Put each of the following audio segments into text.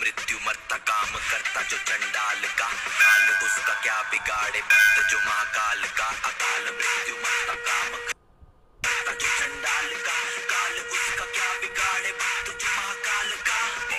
मृत्यु मरता काम करता जो चंडाल का, काल उसका क्या बिगाड़े भक्त जो महाकाल का। अकाल मृत्यु मरता काम करता जो चंडाल का, काल उसका क्या बिगाड़े भक्त जो महाकाल का।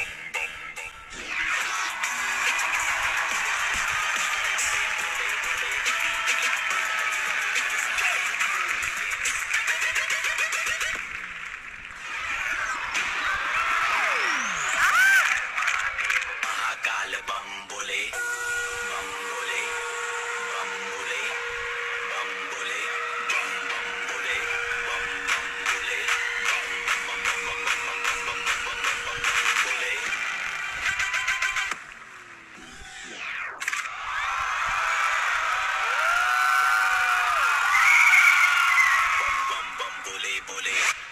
महाकाल बम बोले, बम बोले, बम बोले, बम बोले, बम बम बोले, बम बम बोले, बम बम बम बम बम बम बम बम बम बम बोले। बम बम बम बोले बोले।